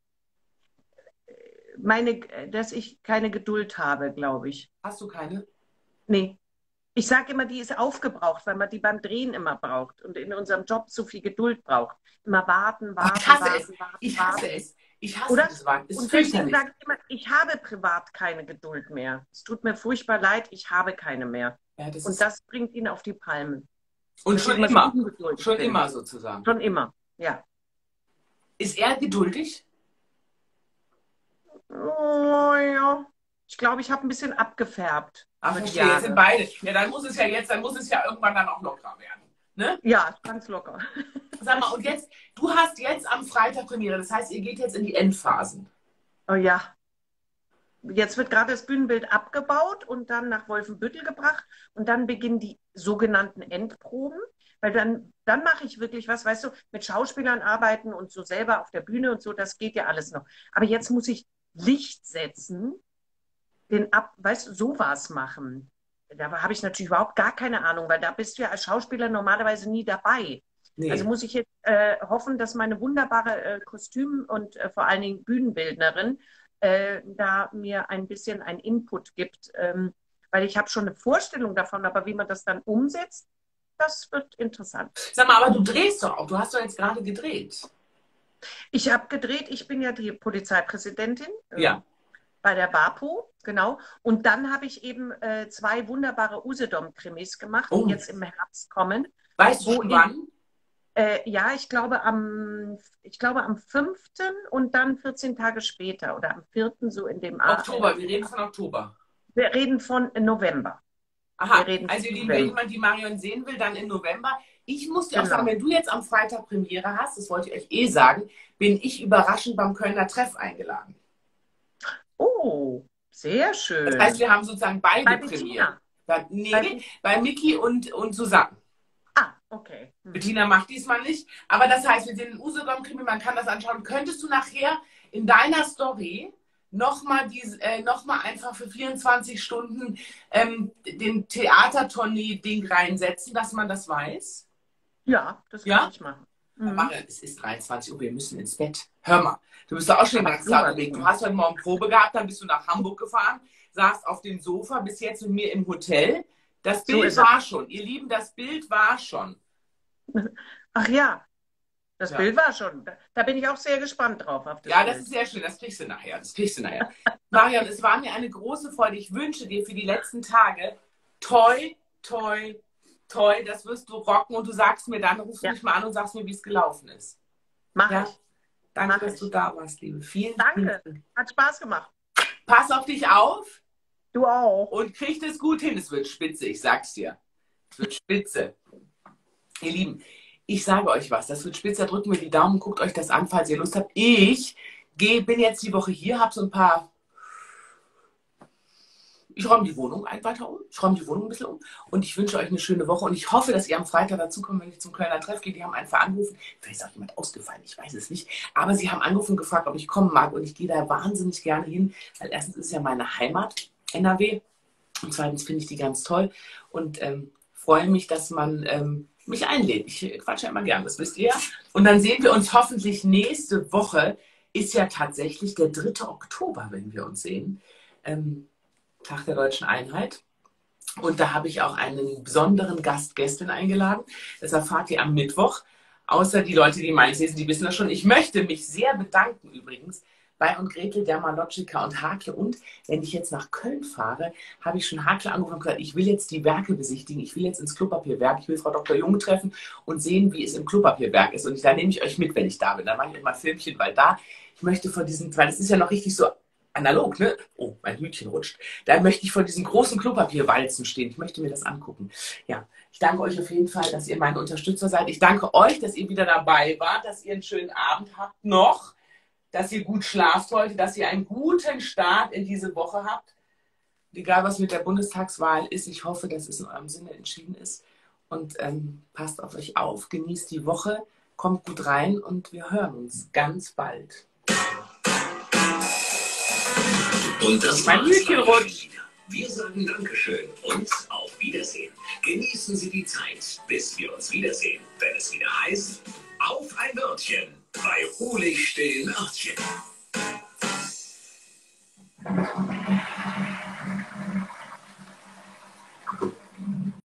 meine, dass ich keine Geduld habe, glaube ich. Hast du keine? Nee. Ich sage immer, die ist aufgebraucht, weil man die beim Drehen immer braucht und in unserem Job so viel Geduld braucht. Immer warten, Oh, warten, ich hasse warten, es. warten, Ich hasse warten. es. Ich hasse Oder? das Wort. Es ist Und deswegen fürchterlich. sage ich immer, ich habe privat keine Geduld mehr. Es tut mir furchtbar leid, ich habe keine mehr. Ja, das Und ist, das bringt ihn auf die Palmen. und dass schon ich immer so immer. ungeduldig Schon bin. immer sozusagen. Schon immer, ja. Ist er geduldig? Oh, ja. Ich glaube, ich habe ein bisschen abgefärbt. Ach, über die verstehe, jetzt sind Jahre. beide. Ja, dann muss es ja jetzt, dann muss es ja irgendwann dann auch locker werden. Ne? Ja, ganz locker. Sag mal, und jetzt, du hast jetzt am Freitag Premiere, das heißt, ihr geht jetzt in die Endphasen. Oh ja. Jetzt wird gerade das Bühnenbild abgebaut und dann nach Wolfenbüttel gebracht und dann beginnen die sogenannten Endproben, weil dann, dann mache ich wirklich was, weißt du, mit Schauspielern arbeiten und so selber auf der Bühne und so, das geht ja alles noch. Aber jetzt muss ich Licht setzen, den ab, weißt du, sowas machen. Da habe ich natürlich überhaupt gar keine Ahnung, weil da bist du ja als Schauspieler normalerweise nie dabei. Nee. Also muss ich jetzt äh, hoffen, dass meine wunderbare äh, Kostüm- und äh, vor allen Dingen Bühnenbildnerin äh, da mir ein bisschen einen Input gibt, ähm, weil ich habe schon eine Vorstellung davon, aber wie man das dann umsetzt, das wird interessant. Sag mal, aber du drehst doch auch. Du hast doch jetzt gerade gedreht. Ich habe gedreht, ich bin ja die Polizeipräsidentin äh, Ja. bei der WAPO, genau. Und dann habe ich eben äh, zwei wunderbare Usedom-Krimis gemacht, Oh. die jetzt im Herbst kommen. Weißt du Wo schon ich- wann? Äh, ja, ich glaube am, ich glaube am fünften und dann vierzehn Tage später oder am vierten so in dem Ar- Oktober, wir reden von Oktober. Wir reden von November. Aha, Wir reden also ihr von Lieben, wenn November. jemand die Marion sehen will, dann im November. Ich muss dir auch Genau. sagen, wenn du jetzt am Freitag Premiere hast, das wollte ich euch eh sagen, bin ich überraschend beim Kölner Treff eingeladen. Oh, sehr schön. Das heißt, wir haben sozusagen beide Bei Premiere. Bettina. Bei, nee, Bei- bei Miki und, und Susanne. Ah, okay. Hm. Bettina macht diesmal nicht. Aber das heißt, wir sind in Usedom-Krimi, man kann das anschauen. Könntest du nachher in deiner Story nochmal äh, noch mal einfach für vierundzwanzig Stunden ähm, den Theatertournee-Ding reinsetzen, dass man das weiß? Ja, das kann Ja? ich machen. Mhm. Mhm. Mache, es ist dreiundzwanzig Uhr, wir müssen ins Bett. Hör mal, du bist doch auch schon den Aber ganzen Tag sowas unterwegs. Du von. hast heute Morgen Probe gehabt, dann bist du nach Hamburg gefahren, saßt auf dem Sofa, bis jetzt mit mir im Hotel. Das So Bild ist es. war schon. Ihr Lieben, das Bild war schon. Ach ja, das Ja. Bild war schon. Da, da bin ich auch sehr gespannt drauf. Auf das Ja, Bild. das ist sehr schön. Das kriegst du nachher. Das kriegst du nachher. Marion, es war mir eine große Freude. Ich wünsche dir für die letzten Tage toi, toi, toi. Das wirst du rocken und du sagst mir dann, rufst Ja. mich mal an und sagst mir, wie es gelaufen ist. Mach Ja? ich. Danke, Mach dass ich. du da warst, Liebe. Vielen Danke. Dank. Hat Spaß gemacht. Pass auf dich auf Du auch. und krieg es gut hin. Es wird spitze, ich sag's dir. Es wird spitze. Ihr Lieben, ich sage euch was. Das wird spitze. Drückt mir die Daumen, guckt euch das an, falls ihr Lust habt. Ich geh, bin jetzt die Woche hier, habe so ein paar... Ich räume die Wohnung ein weiter um. Ich räume die Wohnung ein bisschen um. Und ich wünsche euch eine schöne Woche. Und ich hoffe, dass ihr am Freitag dazukommt, wenn ich zum Kölner Treff gehe. Die haben einfach angerufen. Vielleicht ist auch jemand ausgefallen, ich weiß es nicht. Aber sie haben angerufen und gefragt, ob ich kommen mag. Und ich gehe da wahnsinnig gerne hin. Weil erstens ist es ja meine Heimat, N R W. Und zweitens finde ich die ganz toll. Und ähm, freue mich, dass man ähm, mich einlädt. Ich quatsche immer gern, das wisst ihr ja. Und dann sehen wir uns hoffentlich nächste Woche. Ist ja tatsächlich der dritte Oktober, wenn wir uns sehen. Ähm, Tag der Deutschen Einheit. Und da habe ich auch einen besonderen Gast, Gästin eingeladen. Das erfahrt ihr am Mittwoch. Außer die Leute, die meins lesen, die wissen das schon. Ich möchte mich sehr bedanken übrigens bei und Gretel, Dermalogica und Hakle. Und wenn ich jetzt nach Köln fahre, habe ich schon Hakle angerufen und gesagt, ich will jetzt die Werke besichtigen. Ich will jetzt ins Klopapierwerk. Ich will Frau Doktor Jung treffen und sehen, wie es im Klopapierwerk ist. Und da nehme ich euch mit, wenn ich da bin. Dann mache ich euch mal Filmchen, weil da, ich möchte vor diesen, weil das ist ja noch richtig so analog, ne? Oh, mein Hütchen rutscht. Da möchte ich vor diesen großen Klopapierwalzen stehen. Ich möchte mir das angucken. Ja, ich danke euch auf jeden Fall, dass ihr meine Unterstützer seid. Ich danke euch, dass ihr wieder dabei wart, dass ihr einen schönen Abend habt noch, dass ihr gut schlaft heute, dass ihr einen guten Start in diese Woche habt. Egal, was mit der Bundestagswahl ist, ich hoffe, dass es in eurem Sinne entschieden ist. Und ähm, passt auf euch auf, genießt die Woche, kommt gut rein und wir hören uns ganz bald. Und das Mein war's Hütchen leider schon rutscht. wieder. Wir sagen Dankeschön und auf Wiedersehen. Genießen Sie die Zeit, bis wir uns wiedersehen, wenn es wieder heißt, auf ein Wörtchen bei Ulich Still Mörtchen.